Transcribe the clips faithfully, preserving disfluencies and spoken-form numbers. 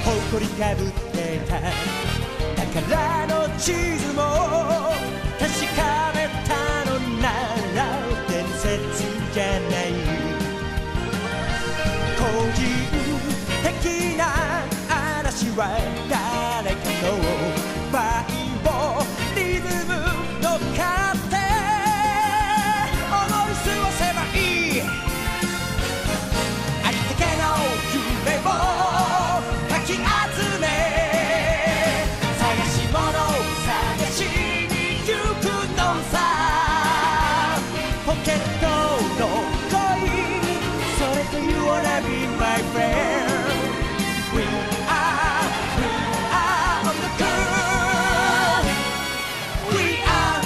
誇りかぶってた宝の地図も確かめたのなら伝説じゃない。個人的な話は誰かのバイオリズム乗っかって思い過ごせばいい。ありったけの夢をかき集め探し物探しに行くのさ。ポケットの恋それと You wanna be my friend。 We are, we are on the girl We are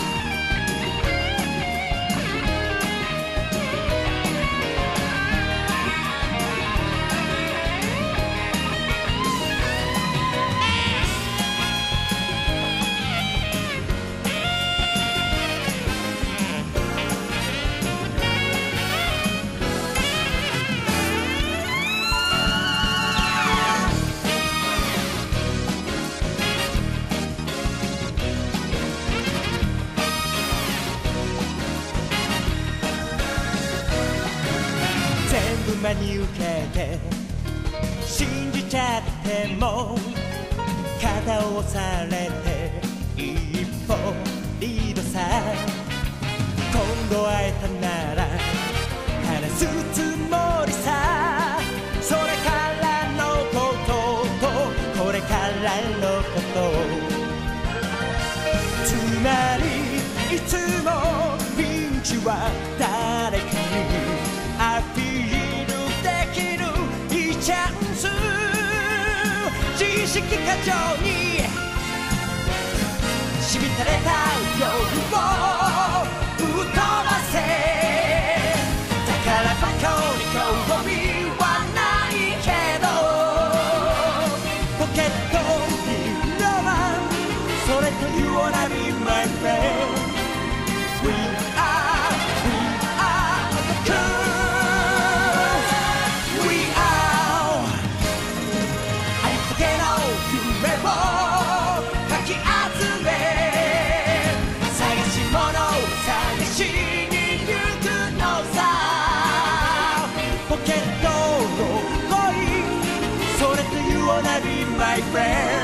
全部真に受けて信じちゃっても肩を押されて一歩リードさ。今度会えたなら話すつもりさ。それからのこととこれからのことつまりいつもピンチは誰かにアピールできるいいチャンス。自意識過剰にしみたれた夜を吹っ飛ばせ。だからバカに興味はないけどポケットにロマンそれと You wanna be my friend。 We are, we are the girl We are ありったけの夢をかき集め探し物探しに行くのさ。ポケットの恋それと You wanna be my friend